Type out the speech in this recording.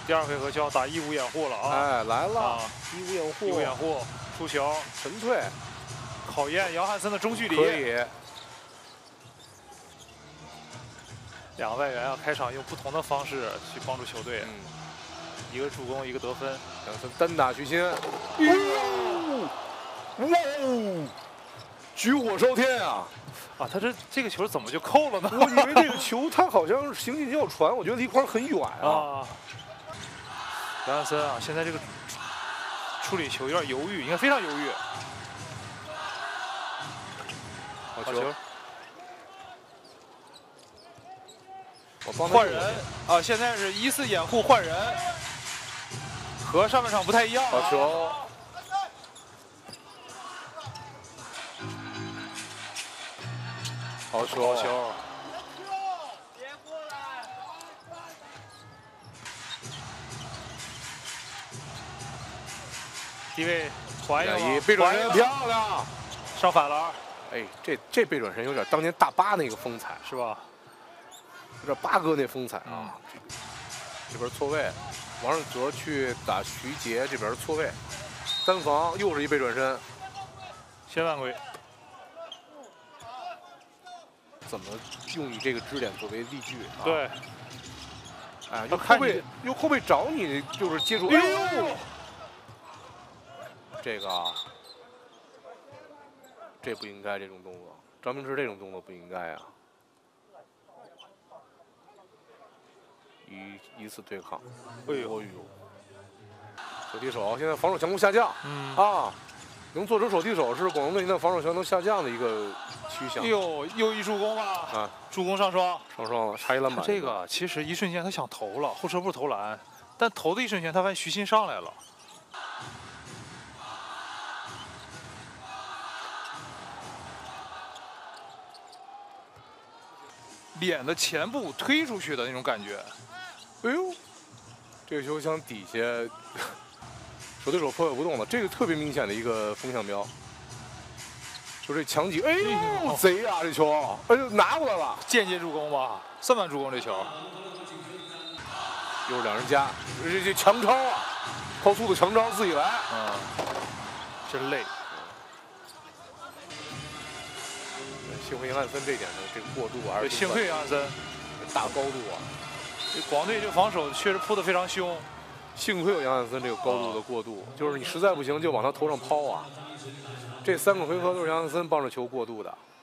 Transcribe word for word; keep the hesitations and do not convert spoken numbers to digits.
第二回合就要打一五掩护了啊！ 哎，来了， 啊、 一五掩护， 一五掩护，出球， 沉退， 考验杨汉森的中距离。 可以。 两个外援要开场用不同的方式去帮助球队， 嗯， 一个助攻，一个得分。 杨森单打徐新， 哦哇哦，举火烧天啊！ 啊，他这这个球怎么就扣了呢？ 我以为这个球他好像是行进就要传，我觉得离筐很远啊。 啊，杨汉森啊，现在这个处理球有点犹豫，应该非常犹豫。 好好球！ 我帮他换人啊，现在是一次掩护换人，和上半场不太一样。 好球！好球！ 好球！低位传一一背转身漂亮， 上反了。 哎，这这背转身有点当年大巴那个风采， 是吧？ 有点八哥那风采啊。 嗯、 这边错位，王胜哲去打徐杰，这边错位，单防又是一背转身， 先犯规。 怎么用你这个支点作为例句？啊、 对。 哎，用后背用后背找你就是接触。哎呦！这个啊，这不应该这种动作，张明驰这种动作不应该啊。一一次对抗， 哎呦， 哎呦，手递手现在防守强度下降， 嗯啊，能做成手递手是广东队现在防守强度下降的一个趋向。 哎呦，又一助攻了啊！助攻上双， 上双了，差一篮板。 这个其实一瞬间他想投了，后撤步投篮，但投的一瞬间他发现徐新上来了。脸的前部推出去的那种感觉， 哎呦，这个球箱底下手对手破位不动了，这个特别明显的一个风向标。就这强击，哎呦，贼啊！这球，哎呦，拿过来了， 间接助攻吧，算不算助攻？这球， 又是两人加，这这强超啊，靠速度强超自己来， 嗯，真累。 幸亏杨汉森这点的这个过渡还是幸亏杨汉森大高度啊！ 这广队这防守确实扑得非常凶， 幸亏有杨汉森这个高度的过渡，就是你实在不行就往他头上抛啊！这三个回合都是杨汉森帮着球过渡的。